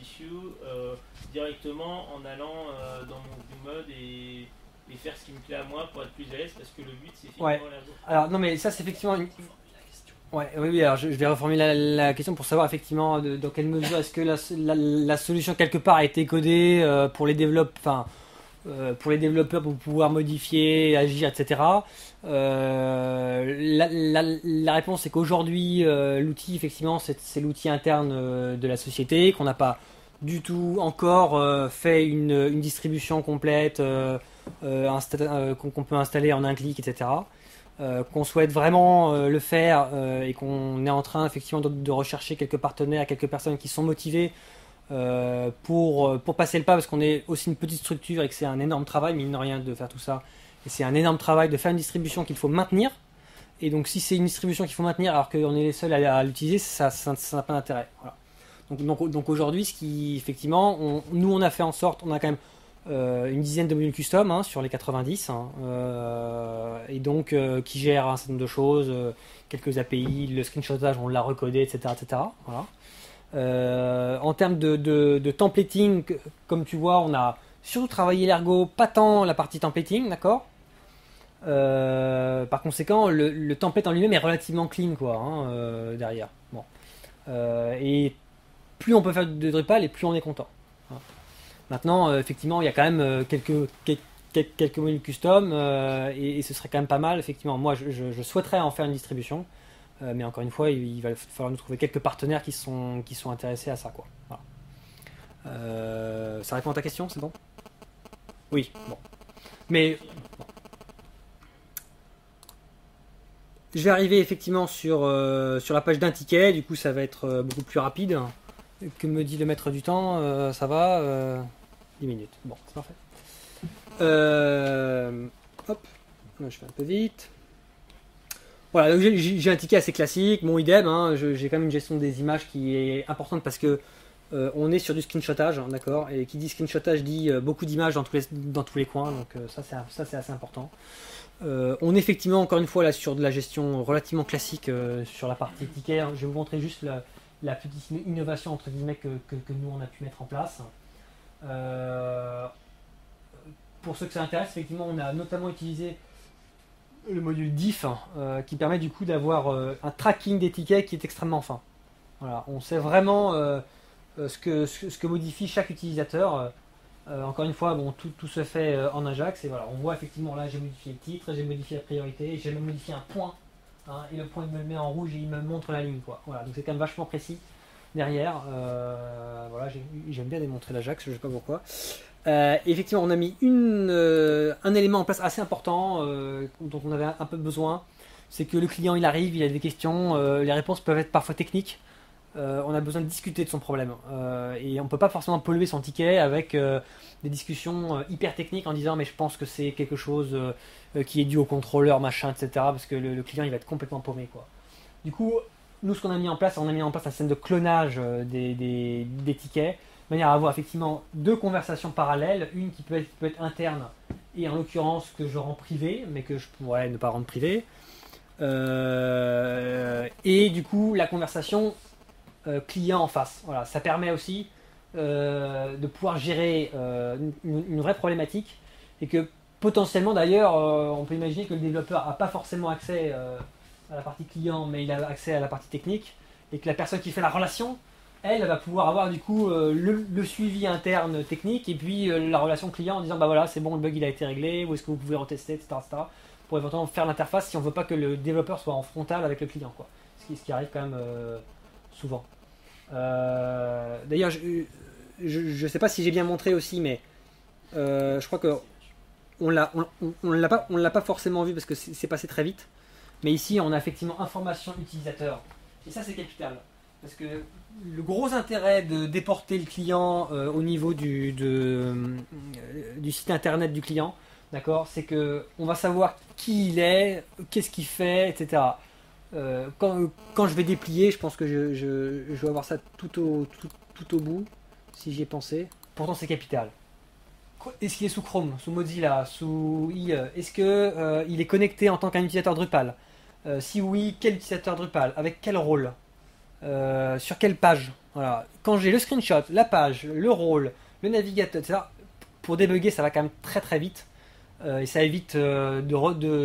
issue euh, directement en allant euh, dans mon view mode et, et faire ce qui me plaît à moi pour être plus à l'aise, parce que le but c'est finalement Ouais. la Alors non mais ça c'est effectivement une... Ouais, oui, oui, alors je, je vais reformuler la, la question pour savoir effectivement de, dans quelle mesure est-ce que la, la, la solution quelque part a été codée euh, pour les développeurs, enfin euh, pour les développeurs pour pouvoir modifier, agir, et cetera. Euh, la, la, la réponse est qu'aujourd'hui euh, l'outil effectivement c'est, c'est l'outil interne euh, de la société, qu'on n'a pas du tout encore euh, fait une, une distribution complète euh, euh, insta- euh, qu'on, qu'on peut installer en un clic, et cetera. Euh, qu'on souhaite vraiment euh, le faire euh, et qu'on est en train effectivement de, de rechercher quelques partenaires, quelques personnes qui sont motivées euh, pour, pour passer le pas, parce qu'on est aussi une petite structure et que c'est un énorme travail, mine de rien, de faire tout ça. Et c'est un énorme travail de faire une distribution qu'il faut maintenir. Et donc si c'est une distribution qu'il faut maintenir alors qu'on est les seuls à, à l'utiliser, ça, ça, ça n'a pas d'intérêt. Voilà. Donc, donc, donc aujourd'hui, ce qui effectivement, on, nous on a fait en sorte, on a quand même Euh, une dizaine de modules custom hein, sur les quatre-vingt-dix hein, euh, et donc euh, qui gèrent un certain nombre de choses, euh, quelques A P I, le screenshotage on l'a recodé, et cetera, et cetera. Voilà. Euh, en termes de, de, de templating, comme tu vois, on a surtout travaillé l'ergo, pas tant la partie templating, d'accord. Euh, par conséquent, le, le template en lui-même est relativement clean quoi, hein, euh, derrière. Bon. Euh, et plus on peut faire de Drupal et plus on est content. Hein. Maintenant, euh, effectivement, il y a quand même euh, quelques, quelques, quelques modules custom euh, et, et ce serait quand même pas mal. Effectivement, moi, je, je, je souhaiterais en faire une distribution, euh, mais encore une fois, il, il va falloir nous trouver quelques partenaires qui sont, qui sont intéressés à ça, quoi. Voilà. Euh, ça répond à ta question, c'est bon? Oui, bon. Mais bon. Je vais arriver effectivement sur, euh, sur la page d'un ticket. Du coup, ça va être euh, beaucoup plus rapide. Que me dit le maître du temps, euh, ça va euh, dix minutes. Bon, c'est parfait. Euh, hop, je fais un peu vite. Voilà, donc j'ai, j'ai un ticket assez classique. Bon, idem, hein, je, j'ai quand même une gestion des images qui est importante parce que euh, on est sur du screenshotage, hein, d'accord. Et qui dit screenshotage dit euh, beaucoup d'images dans tous les, dans tous les coins, donc euh, ça, c'est, ça c'est assez important. Euh, on est effectivement, encore une fois, là sur de la gestion relativement classique euh, sur la partie ticket. Je vais vous montrer juste la. la petite innovation entre guillemets que, que, que nous on a pu mettre en place. Euh, pour ceux que ça intéresse, effectivement on a notamment utilisé le module diff euh, qui permet du coup d'avoir euh, un tracking des tickets qui est extrêmement fin. Voilà, on sait vraiment euh, ce, que, ce, ce que modifie chaque utilisateur. Euh, encore une fois, bon, tout, tout se fait euh, en Ajax et voilà, on voit effectivement là j'ai modifié le titre, j'ai modifié la priorité, j'ai même modifié un point. Hein, et le point il me le met en rouge et il me montre la ligne quoi. Voilà, donc c'est quand même vachement précis derrière. Euh, voilà, j'ai, j'aime bien démontrer l'Ajax, je sais pas pourquoi. Euh, effectivement, on a mis une, euh, un élément en place assez important euh, dont on avait un, un peu besoin. C'est que le client il arrive, il a des questions, euh, les réponses peuvent être parfois techniques. Euh, on a besoin de discuter de son problème euh, et on peut pas forcément polluer son ticket avec euh, des discussions euh, hyper techniques en disant mais je pense que c'est quelque chose euh, qui est dû au contrôleur machin etc parce que le, le client il va être complètement paumé quoi. Du coup nous ce qu'on a mis en place on a mis en place un système de clonage euh, des, des, des tickets de manière à avoir effectivement deux conversations parallèles, une qui peut être, qui peut être interne et en l'occurrence que je rends privée mais que je pourrais ne pas rendre privée euh, et du coup la conversation Euh, client en face. Voilà, ça permet aussi euh, de pouvoir gérer euh, une, une vraie problématique et que potentiellement d'ailleurs euh, on peut imaginer que le développeur n'a pas forcément accès euh, à la partie client mais il a accès à la partie technique et que la personne qui fait la relation elle va pouvoir avoir du coup euh, le, le suivi interne technique et puis euh, la relation client en disant bah voilà c'est bon le bug il a été réglé ou est-ce que vous pouvez retester etc, etc pour éventuellement faire l'interface si on veut pas que le développeur soit en frontal avec le client quoi. Ce qui, ce qui arrive quand même euh, souvent. Euh, d'ailleurs, je ne sais pas si j'ai bien montré aussi, mais euh, je crois que on l'a, on, on, on l'a pas, on l'a pas forcément vu parce que c'est, c'est passé très vite. Mais ici, on a effectivement information utilisateur, et ça c'est capital, parce que le gros intérêt de déporter le client euh, au niveau du, de, euh, du site internet du client, d'accord, c'est que on va savoir qui il est, qu'est-ce qu'il fait, et cetera. Euh, quand, quand je vais déplier, je pense que je, je, je vais avoir ça tout au, tout, tout au bout, si j'y ai pensé. Pourtant, c'est capital. Est-ce qu'il est sous Chrome, sous Mozilla, sous I E? Est-ce qu'il euh, est connecté en tant qu'un utilisateur Drupal? euh, Si oui, quel utilisateur Drupal? Avec quel rôle? euh, Sur quelle page? Voilà. Quand j'ai le screenshot, la page, le rôle, le navigateur, et cetera, pour débugger, ça va quand même très très vite. Euh, et ça évite euh, de, re, de,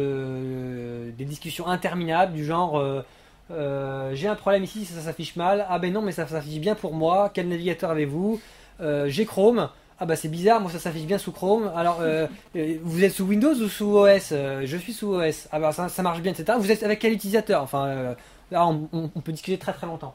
euh, des discussions interminables du genre euh, euh, j'ai un problème ici, ça s'affiche mal. Ah ben non, mais ça s'affiche bien pour moi. Quel navigateur avez-vous? euh, J'ai Chrome. Ah bah c'est bizarre, moi ça s'affiche bien sous Chrome. Alors euh, vous êtes sous Windows ou sous O S? euh, Je suis sous O S. Ah bah ça, ça marche bien, et cetera. Vous êtes avec quel utilisateur? Enfin euh, là on, on, on peut discuter très très longtemps.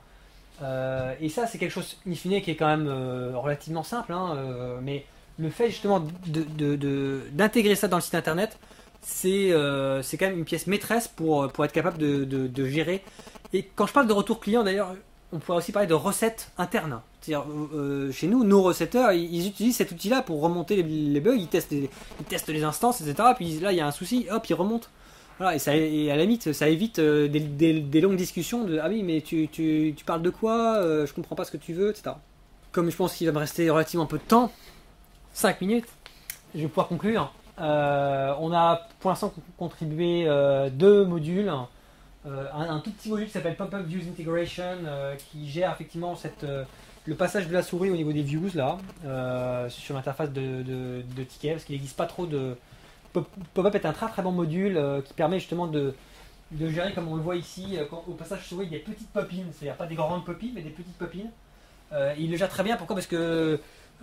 Euh, et ça c'est quelque chose in fine qui est quand même euh, relativement simple, hein, euh, mais le fait justement de, de, de, d'intégrer ça dans le site internet, c'est euh, c'est quand même une pièce maîtresse pour, pour être capable de, de, de gérer. Et quand je parle de retour client d'ailleurs, on pourrait aussi parler de recettes internes. C'est-à-dire, euh, chez nous, nos recetteurs, ils, ils utilisent cet outil-là pour remonter les, les bugs, ils testent, les, ils testent les instances, et cetera. Puis là, il y a un souci, hop, ils remontent. Voilà, et, ça, et à la limite, ça évite euh, des, des, des longues discussions de ah oui, mais tu, tu, tu parles de quoi euh, Je comprends pas ce que tu veux, et cetera. Comme je pense qu'il va me rester relativement peu de temps, cinq minutes, je vais pouvoir conclure. Euh, on a pour l'instant contribué euh, deux modules. Euh, un, un tout petit module qui s'appelle Pop-up Views Integration euh, qui gère effectivement cette, euh, le passage de la souris au niveau des views là, euh, sur l'interface de, de, de tickets, parce qu'il n'existe pas trop de. Pop-up est un très très bon module euh, qui permet justement de, de gérer, comme on le voit ici, euh, quand, au passage souris, des petites pop-ins, c'est-à-dire pas des grandes pop-ins, mais des petites pop-ins. Euh, il le gère très bien, pourquoi? Parce que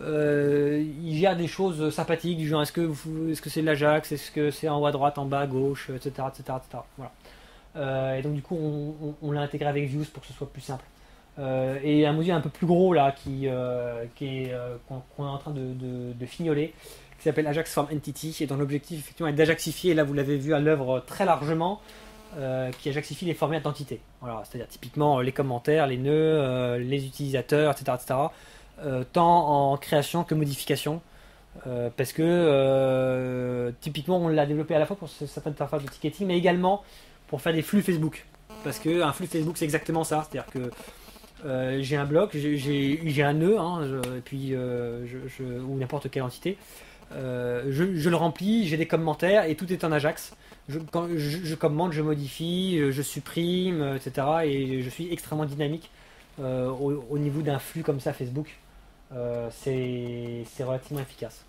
euh, il gère des choses sympathiques, du genre est-ce que, vous, est-ce que c'est de l'Ajax, est-ce que c'est en haut à droite, en bas à gauche, et cetera et cetera, et cetera. Voilà. Euh, et donc du coup on, on, on l'a intégré avec Views pour que ce soit plus simple. Euh, et un module un peu plus gros là qui, euh, qui est, euh, qu'on, qu'on est en train de, de, de fignoler, qui s'appelle Ajax Form Entity, et dont l'objectif effectivement est d'ajaxifier, et là vous l'avez vu à l'œuvre très largement, euh, qui ajaxifie les formats d'entité. Voilà, c'est-à-dire typiquement les commentaires, les nœuds, euh, les utilisateurs, et cetera, et cetera. Euh, tant en création que modification. Euh, parce que euh, typiquement on l'a développé à la fois pour certaines interfaces de ticketing, mais également pour faire des flux Facebook. Parce qu'un flux Facebook c'est exactement ça, c'est-à-dire que euh, j'ai un bloc, j'ai, j'ai, j'ai un nœud, hein, je, et puis, euh, je, je, ou n'importe quelle entité, euh, je, je le remplis, j'ai des commentaires et tout est en Ajax. Je, quand je, je commente, je modifie, je supprime, et cetera. Et je suis extrêmement dynamique euh, au, au niveau d'un flux comme ça Facebook. Euh, c'est, c'est relativement efficace.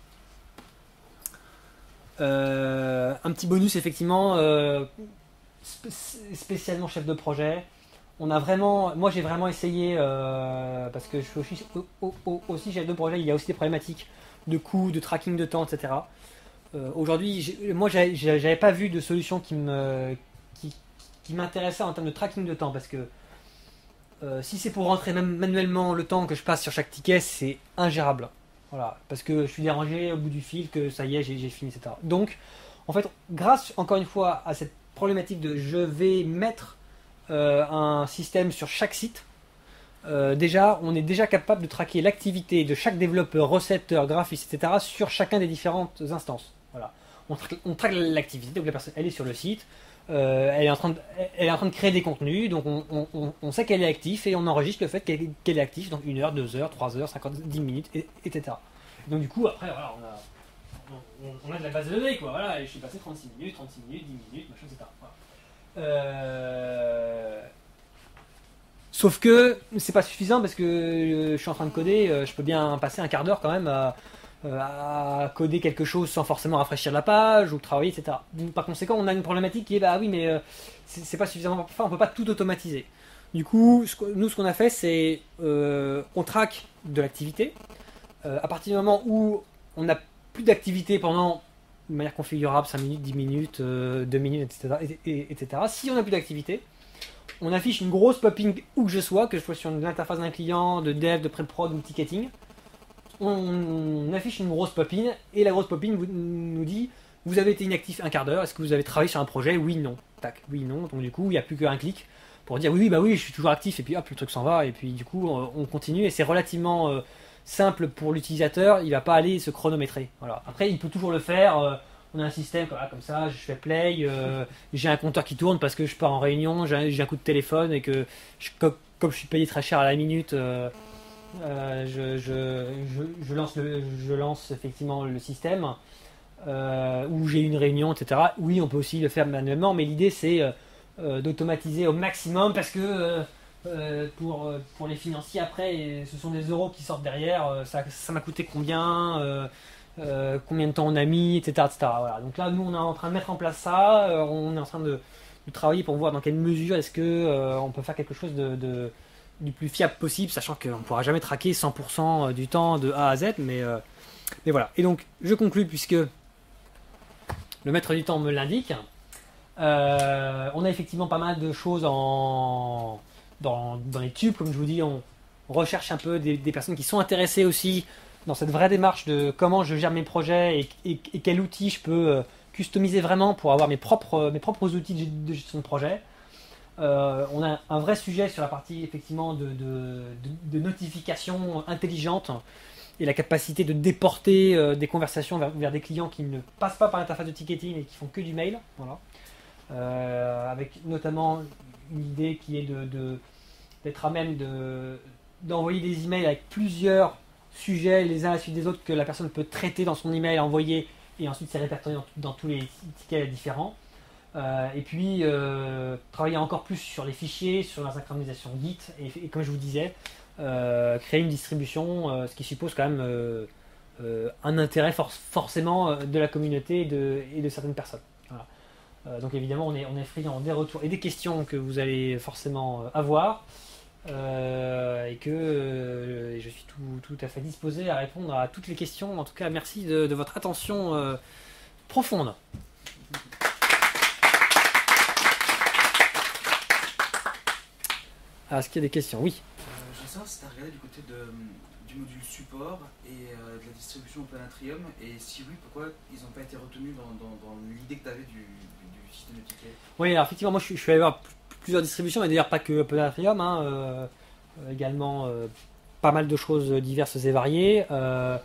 Euh, un petit bonus effectivement, euh, spé- spécialement chef de projet. On a vraiment, moi j'ai vraiment essayé euh, parce que je suis aussi, au, au, aussi chef de projet. Il y a aussi des problématiques de coûts, de tracking de temps, et cetera. Euh, aujourd'hui, j'ai, moi j'avais, j'avais pas vu de solution qui me, qui, qui m'intéressait en termes de tracking de temps parce que Euh, si c'est pour rentrer même manuellement le temps que je passe sur chaque ticket, c'est ingérable. Voilà, parce que je suis dérangé au bout du fil, que ça y est, j'ai, j'ai fini, et cetera. Donc, en fait, grâce encore une fois à cette problématique de je vais mettre euh, un système sur chaque site, euh, déjà, on est déjà capable de traquer l'activité de chaque développeur, recetteur, graphiste, et cetera sur chacun des différentes instances. Voilà, on traque, on traque l'activité, donc la personne, elle est sur le site. Euh, elle, est en train de, elle est en train de créer des contenus, donc on, on, on sait qu'elle est active et on enregistre le fait qu'elle, qu'elle est active, donc une heure, deux heures, trois heures, cinquante, dix minutes, et, etc. Donc du coup, après, voilà, on a, on, on a de la base de données, quoi. Voilà, et je suis passé trente-six minutes, trente-six minutes, dix minutes, machin, et cetera. Voilà. Euh... Sauf que c'est pas suffisant parce que je suis en train de coder, je peux bien passer un quart d'heure quand même à. à coder quelque chose sans forcément rafraîchir la page ou travailler, et cetera. Par conséquent, on a une problématique qui est bah oui, mais euh, c'est, c'est pas suffisamment parfait, on peut pas tout automatiser. Du coup, ce que, nous, ce qu'on a fait, c'est euh, on traque de l'activité. Euh, à partir du moment où on n'a plus d'activité pendant de manière configurable, cinq minutes, dix minutes, euh, deux minutes, et cetera, et, et, et cetera. Si on n'a plus d'activité, on affiche une grosse pop-in où que je sois, que je sois sur l'interface d'un client, de dev, de pré-prod ou de ticketing. On affiche une grosse pop-in et la grosse pop-in nous dit vous avez été inactif un quart d'heure, est-ce que vous avez travaillé sur un projet? Oui, non. Tac, oui, non. Donc du coup, il n'y a plus qu'un clic pour dire oui, oui, bah oui, je suis toujours actif et puis hop, le truc s'en va et puis du coup, on continue et c'est relativement euh, simple pour l'utilisateur, il va pas aller se chronométrer. Voilà. Après, il peut toujours le faire. Euh, on a un système comme, comme ça, je fais play, euh, j'ai un compteur qui tourne parce que je pars en réunion, j'ai un, j'ai un coup de téléphone et que je, comme, comme je suis payé très cher à la minute. Euh, Euh, je, je, je, je, lance le, je lance effectivement le système euh, où j'ai une réunion, et cetera. Oui, on peut aussi le faire manuellement, mais l'idée c'est euh, d'automatiser au maximum parce que euh, euh, pour, euh, pour les financiers après, et ce sont des euros qui sortent derrière, euh, ça ça m'a coûté combien, euh, euh, combien de temps on a mis, et cetera et cetera. Voilà. Donc là, nous, on est en train de mettre en place ça, euh, on est en train de, de travailler pour voir dans quelle mesure est-ce que euh, on peut faire quelque chose de, de, du plus fiable possible, sachant qu'on ne pourra jamais traquer cent pour cent du temps de A à Z, mais, euh, mais voilà. Et donc, je conclue puisque le maître du temps me l'indique. Euh, on a effectivement pas mal de choses en, dans, dans les tubes, comme je vous dis, on, on recherche un peu des, des personnes qui sont intéressées aussi dans cette vraie démarche de comment je gère mes projets et, et, et quel outil je peux euh, customiser vraiment pour avoir mes propres, mes propres outils de, de gestion de projet. Euh, on a un vrai sujet sur la partie effectivement de, de, de, de notification intelligente et la capacité de déporter euh, des conversations vers, vers des clients qui ne passent pas par l'interface de ticketing et qui font que du mail. Voilà. Euh, avec notamment une idée qui est de, de, d'être à même de, d'envoyer des emails avec plusieurs sujets les uns à la suite des autres que la personne peut traiter dans son email, envoyer et ensuite c'est répertorié dans, dans tous les tickets différents. Euh, et puis euh, travailler encore plus sur les fichiers, sur la synchronisation Git et, et comme je vous disais, euh, créer une distribution, euh, ce qui suppose quand même euh, euh, un intérêt for- forcément de la communauté et de, et de certaines personnes. Voilà. Euh, donc évidemment on est, on est friand des retours et des questions que vous allez forcément avoir euh, et que euh, je suis tout, tout à fait disposé à répondre à toutes les questions. En tout cas merci de, de votre attention euh, profonde. Ah, est-ce qu'il y a des questions? Oui. Euh, je veux savoir si tu as regardé du côté de, du module support et euh, de la distribution Planatrium, et si oui, pourquoi ils n'ont pas été retenus dans, dans, dans l'idée que tu avais du, du, du système de tickets? Oui, alors effectivement, moi je suis, je suis allé voir plusieurs distributions, mais d'ailleurs pas que Planatrium, hein, euh, également euh, pas mal de choses diverses et variées. Euh,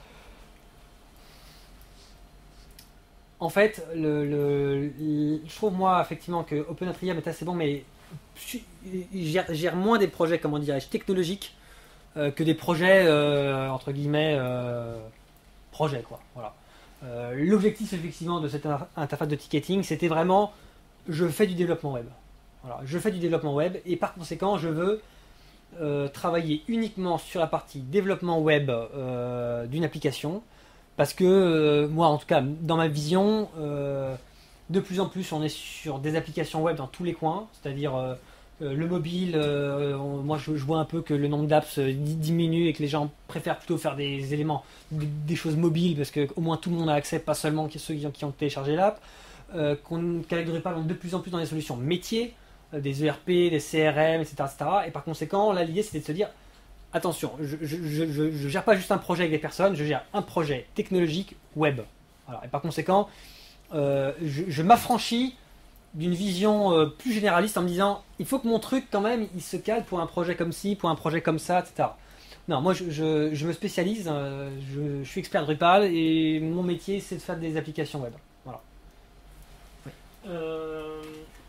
en fait, le, le, le, je trouve moi effectivement que OpenAtrium est assez bon, mais il gère, gère moins des projets, comment dirais-je, technologiques euh, que des projets euh, entre guillemets euh, projets quoi. Voilà. Euh, l'objectif effectivement de cette interface de ticketing, c'était vraiment je fais du développement web. Voilà, je fais du développement web et par conséquent je veux euh, travailler uniquement sur la partie développement web euh, d'une application parce que euh, moi en tout cas dans ma vision euh, de plus en plus on est sur des applications web dans tous les coins, c'est-à-dire euh, euh, le mobile, euh, on, moi je, je vois un peu que le nombre d'apps euh, diminue et que les gens préfèrent plutôt faire des éléments, des, des choses mobiles parce que au moins tout le monde a accès, pas seulement ceux qui ont, qui ont téléchargé l'app, euh, qu'on, qu'avec Drupal on est de plus en plus dans des solutions métiers, euh, des E R P, des C R M, et cetera, et cetera. Et par conséquent là l'idée c'était de se dire attention, je ne je, je, je, je gère pas juste un projet avec des personnes, je gère un projet technologique web. Voilà. Et par conséquent Euh, je, je m'affranchis d'une vision euh, plus généraliste en me disant il faut que mon truc quand même il se cale pour un projet comme ci, pour un projet comme ça, et cetera. Non, moi je, je, je me spécialise, euh, je, je suis expert Drupal et mon métier c'est de faire des applications web. Voilà. Oui. Euh,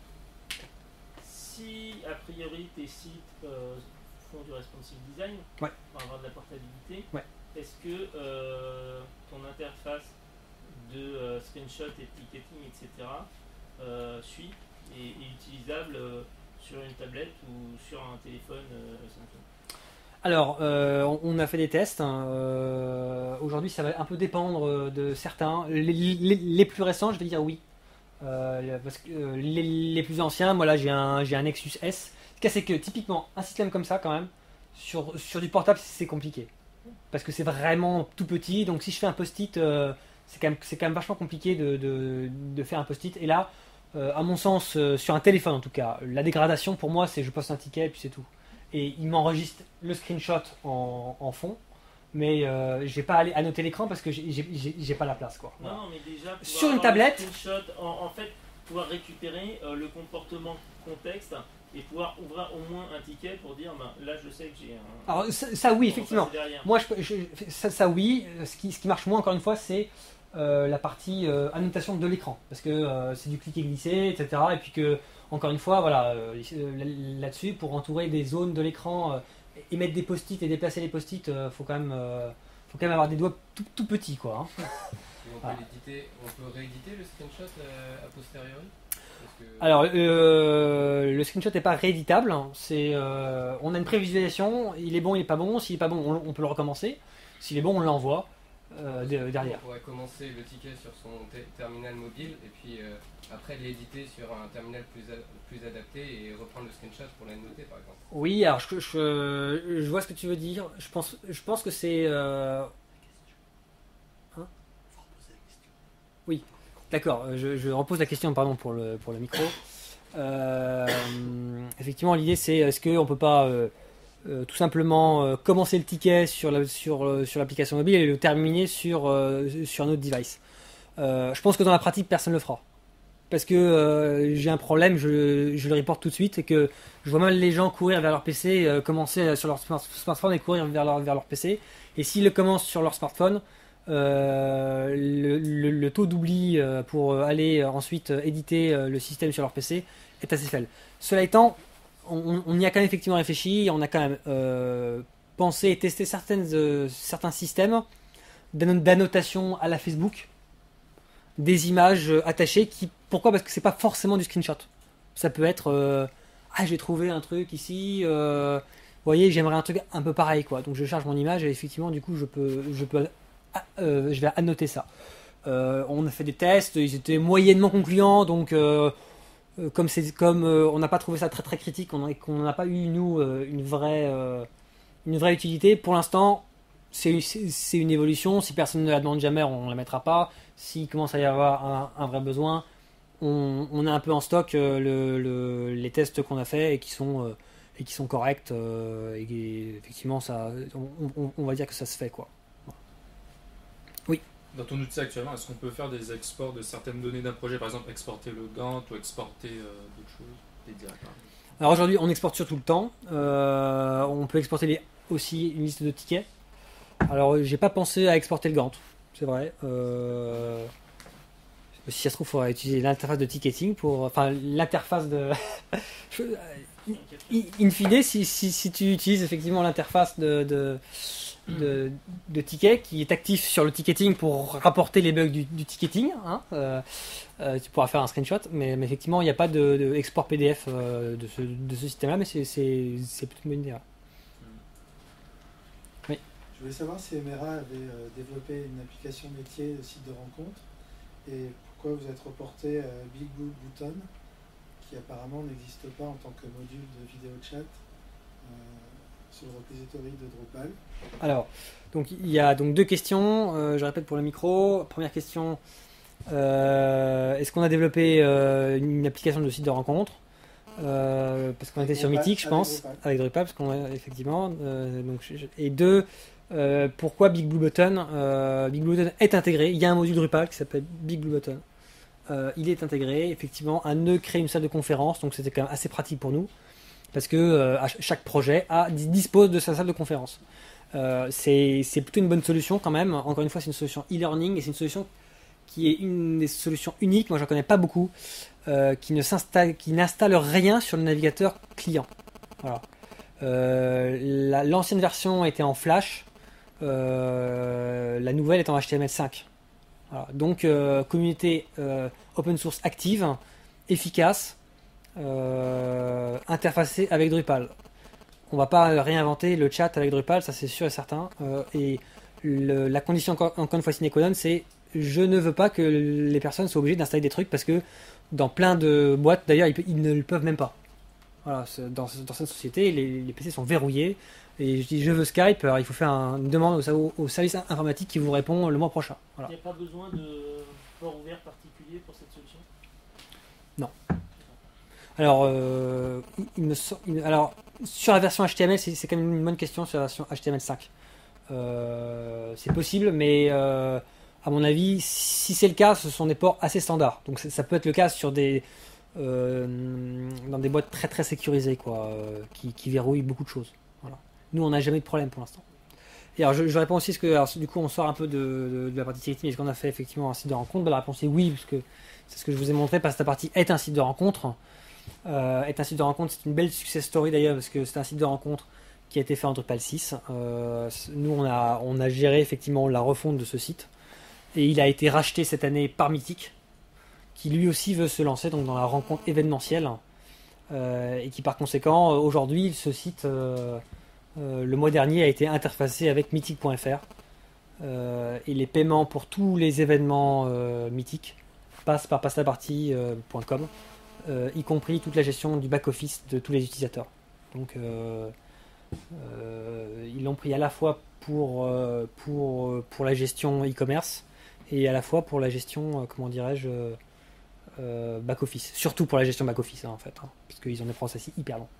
si a priori tes sites euh, font du responsive design, ouais. pour avoir de la portabilité, ouais. est-ce que euh, ton interface de euh, screenshot et de ticketing, et cetera, euh, suit et est utilisable euh, sur une tablette ou sur un téléphone euh, Samsung? Alors, euh, on a fait des tests. Hein. Euh, aujourd'hui, ça va un peu dépendre de certains. Les, les, les plus récents, je vais dire oui. Euh, parce que euh, les, les plus anciens, moi là, j'ai un, j'ai un Nexus S. Ce qu'il y a, c'est que typiquement, un système comme ça, quand même, sur, sur du portable, c'est compliqué. Parce que c'est vraiment tout petit. Donc, si je fais un post-it... Euh, C'est quand, même, c'est quand même vachement compliqué de, de, de faire un post-it. Et là, euh, à mon sens, euh, sur un téléphone en tout cas, la dégradation pour moi, c'est je poste un ticket et puis c'est tout. Et il m'enregistre le screenshot en, en fond, mais euh, je n'ai pas à annoter l'écran parce que j'ai, j'ai, j'ai pas la place. Quoi. Non, non, mais déjà, sur une tablette, le screenshot, en, en fait, pouvoir récupérer euh, le comportement contexte et pouvoir ouvrir au moins un ticket pour dire ben, là je sais que j'ai un. Alors ça, ça oui, effectivement. Moi, je, je, ça, ça oui. Ce qui, ce qui marche moins, encore une fois, c'est Euh, la partie euh, annotation de l'écran parce que euh, c'est du cliquer glisser, et cetera. Et puis que encore une fois, voilà, euh, là-dessus pour entourer des zones de l'écran euh, et mettre des post-it et déplacer les post-it, euh, faut quand même, euh, faut quand même avoir des doigts tout, tout petits, quoi. Hein. On peut, voilà. l'éditer, on peut rééditer le screenshot euh, a posteriori. Parce que- Alors, euh, le screenshot n'est pas rééditable. hein. C'est, euh, on a une prévisualisation. Il est bon, il est pas bon. S'il est pas bon, on, on peut le recommencer. S'il est bon, on l'envoie euh, de- derrière. On pourrait commencer le ticket sur son te- terminal mobile et puis euh, après l'éditer sur un terminal plus, a- plus adapté et reprendre le screenshot pour la noter par exemple. Oui, alors je, je, je vois ce que tu veux dire. Je pense, je pense que c'est. euh, Hein Oui, d'accord. Je, je repose la question, pardon, pour le, pour le micro. Euh, effectivement, l'idée c'est est-ce qu'on peut pas euh, euh, tout simplement euh, commencer le ticket sur, la, sur, euh, sur l'application mobile et le terminer sur, euh, sur un autre device. Euh, je pense que dans la pratique, personne ne le fera. Parce que euh, j'ai un problème, je, je le reporte tout de suite, et que je vois mal les gens courir vers leur P C, euh, commencer sur leur smart- smartphone et courir vers leur, vers leur P C. Et s'ils le commencent sur leur smartphone, euh, le, le- le taux d'oubli euh, pour aller euh, ensuite euh, éditer euh, le système sur leur P C est assez faible. Cela étant, on, on y a quand même effectivement réfléchi, on a quand même euh, pensé et testé certaines, euh, certains systèmes d'anno- d'annotation à la Facebook, des images euh, attachées qui pourquoi parce que c'est pas forcément du screenshot, ça peut être euh, ah j'ai trouvé un truc ici euh, vous voyez j'aimerais un truc un peu pareil quoi, donc je charge mon image et effectivement du coup je peux je peux ah, euh, je vais annoter ça. Euh, on a fait des tests, ils étaient moyennement concluants, donc euh, euh, comme c'est comme euh, on n'a pas trouvé ça très très critique, on a- qu'on n'a pas eu nous euh, une vraie euh, une vraie utilité pour l'instant. C'est, c'est, c'est une évolution. Si personne ne la demande jamais, on ne la mettra pas. S'il commence à y avoir un, un vrai besoin, on, on a un peu en stock euh, le, le- les tests qu'on a fait et qui sont, euh, et qui sont corrects. euh, et, et effectivement, ça, on, on- on va dire que ça se fait quoi. Dans ton outil actuellement, est-ce qu'on peut faire des exports de certaines données d'un projet, par exemple exporter le Gantt ou exporter euh, d'autres choses, des diagrammes? Alors aujourd'hui, on exporte surtout le temps. Euh, on peut exporter les- aussi une liste de tickets. Alors, j'ai pas pensé à exporter le Gantt, c'est vrai. Euh, si ça se trouve, il faudra utiliser l'interface de ticketing pour, enfin, l'interface de. Je- in in fine, si, si, si tu utilises effectivement l'interface de, de, de, de ticket qui est actif sur le ticketing pour rapporter les bugs du, du ticketing, hein, euh, euh, tu pourras faire un screenshot. Mais, mais effectivement, il n'y a pas de, de export P D F euh, de ce, de ce système-là, mais c'est c'est- c'est plutôt une bonne idée. Ouais. Je voulais savoir si Emera avait euh, développé une application métier de site de rencontre et pourquoi vous êtes reporté à Big Blue Button qui apparemment n'existe pas en tant que module de vidéo chat euh, sur le repository de Drupal. Alors, donc il y a donc deux questions. euh, je répète pour le micro. Première question euh, est-ce qu'on a développé euh, une application de site de rencontre Euh, parce qu'on était sur Drupal, Mythique, je avec pense, Drupal. avec Drupal, parce qu'on a effectivement. euh, donc, je- je- et deux, euh, pourquoi Big Blue Button Euh, Big Blue Button est intégré. Il y a un module Drupal qui s'appelle Big Blue Button. Euh, il est intégré. Effectivement, un nœud crée une salle de conférence, donc c'était quand même assez pratique pour nous, parce que euh, à ch- chaque projet a, dispose de sa salle de conférence. Euh, c'est c'est plutôt une bonne solution quand même. Encore une fois, c'est une solution e-learning et c'est une solution qui est une des solutions uniques. Moi, j'en connais pas beaucoup, euh, qui ne s'installe, qui n'installe rien sur le navigateur client. Voilà. Euh, la- l'ancienne version était en Flash, euh, la nouvelle est en H T M L cinq. Voilà. Donc, euh, communauté euh, open source active, efficace, euh, interfacée avec Drupal. On va pas réinventer le chat avec Drupal, ça c'est sûr et certain. Euh, et le- la condition encore, encore une fois sine qua non, c'est je ne veux pas que les personnes soient obligées d'installer des trucs parce que dans plein de boîtes, d'ailleurs, ils, pe- ils ne le peuvent même pas. Voilà, c'est- dans, dans cette société, les, les P C sont verrouillés. Et je dis je veux Skype, alors il faut faire un- une demande au, au service informatique qui vous répond le mois prochain. Voilà. Il n'y a pas besoin de port ouvert particulier pour cette solution? Alors, euh, il- il me sem- il- alors, sur la version H T M L, c'est c'est quand même une bonne question sur la version H T M L cinq. Euh, c'est possible, mais euh, à mon avis, si c'est le cas, ce sont des ports assez standards. Donc ça peut être le cas sur des euh, dans des boîtes très très sécurisées, quoi, euh, qui, qui verrouillent beaucoup de choses. Voilà. Nous, on n'a jamais de problème pour l'instant. Et alors, je, je réponds aussi, parce que alors, du coup, on sort un peu de, de- de la partie ticketing. Est-ce qu'on a fait effectivement un site de rencontre? Ben, la réponse est oui, parce que c'est ce que je vous ai montré, parce que la partie est un site de rencontre. Euh, est un site de rencontre, c'est une belle success story d'ailleurs, parce que c'est un site de rencontre qui a été fait en Drupal six. Euh, nous, on a, on a géré effectivement la refonte de ce site, et il a été racheté cette année par Mythique, qui lui aussi veut se lancer donc, dans la rencontre événementielle euh, et qui par conséquent aujourd'hui ce site euh, euh, le mois dernier a été interfacé avec mythique point f r euh, et les paiements pour tous les événements euh, mythiques passent par pastaparty point com euh, y compris toute la gestion du back-office de tous les utilisateurs. Donc euh, euh, ils l'ont pris à la fois pour, euh, pour, pour la gestion e-commerce et à la fois pour la gestion, euh, comment dirais-je, euh, back-office. Surtout pour la gestion back-office, hein, en fait, hein, parce qu'ils ont des process hyper longs.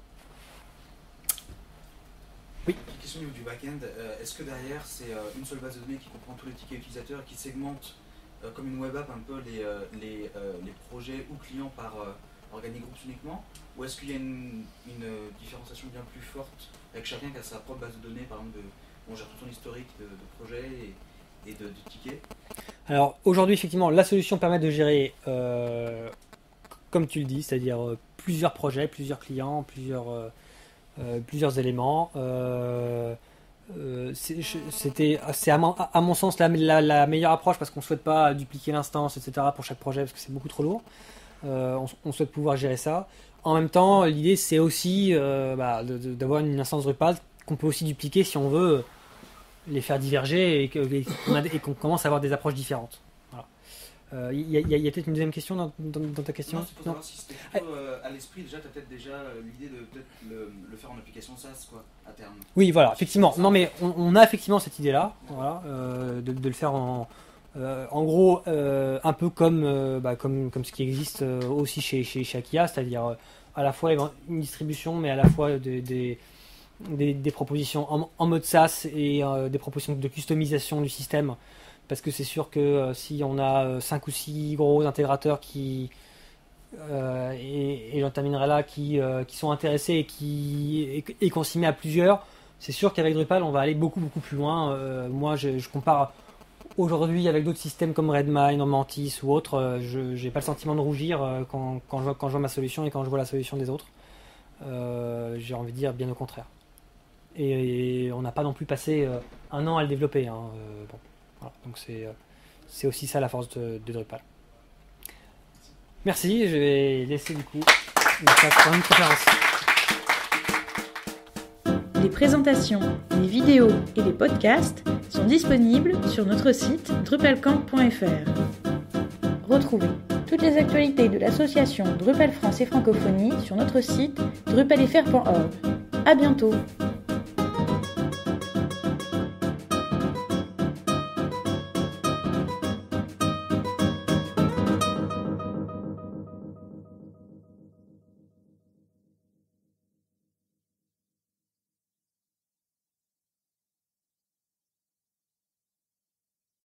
Oui. Une question au niveau du back-end. Euh, est-ce que derrière, c'est euh, une seule base de données qui comprend tous les tickets utilisateurs, qui segmente euh, comme une web app un peu les, euh, les, euh, les projets ou clients par euh, organigroups uniquement? Ou est-ce qu'il y a une, une différenciation bien plus forte avec chacun qui a sa propre base de données, par exemple, de, on gère tout son historique de, de projets et, et de, de tickets? Alors aujourd'hui, effectivement, la solution permet de gérer, euh, comme tu le dis, c'est-à-dire euh, plusieurs projets, plusieurs clients, plusieurs, euh, euh, plusieurs éléments. Euh, euh, c'est, c'était, c'est à, mon, à mon sens la, la, la meilleure approche parce qu'on ne souhaite pas dupliquer l'instance, et cetera pour chaque projet parce que c'est beaucoup trop lourd. Euh, on, on souhaite pouvoir gérer ça. En même temps, l'idée c'est aussi euh, bah, de, de, d'avoir une instance Drupal qu'on peut aussi dupliquer si on veut les faire diverger et, que, et, qu'on, a, et qu'on commence à avoir des approches différentes. Voilà. Euh, y, a, y, a, y a peut-être une deuxième question dans, dans, dans ta question? Non, c'est pour savoir si c'était plutôt euh, à l'esprit. Déjà, tu as peut-être déjà euh, l'idée de peut-être le, le faire en application SaaS quoi, à terme. Oui, voilà, effectivement. Non, mais on, on a effectivement cette idée-là, voilà, euh, de, de le faire en, euh, en gros, euh, un peu comme, euh, bah, comme, comme ce qui existe euh, aussi chez, chez, chez Akia, c'est-à-dire euh, à la fois une distribution, mais à la fois des, des, des, des propositions en, en mode SaaS et euh, des propositions de customisation du système. Parce que c'est sûr que euh, si on a cinq ou six gros intégrateurs qui, euh, et, et j'en terminerai là, qui, euh, qui sont intéressés et, qui, et, et qu'on s'y met à plusieurs, c'est sûr qu'avec Drupal, on va aller beaucoup beaucoup plus loin. Euh, moi, je, je compare aujourd'hui avec d'autres systèmes comme Redmine, Mantis ou autres, euh, je n'ai pas le sentiment de rougir euh, quand, quand, je vois, quand je vois ma solution et quand je vois la solution des autres. Euh, j'ai envie de dire bien au contraire. Et, et on n'a pas non plus passé euh, un an à le développer. Hein, euh, bon. Voilà, donc c'est, c'est aussi ça la force de, de Drupal. Merci, je vais laisser du coup une place pour une conférence. Les présentations, les vidéos et les podcasts sont disponibles sur notre site drupalcamp point f r. Retrouvez toutes les actualités de l'association Drupal France et Francophonie sur notre site drupal f r point org. À bientôt.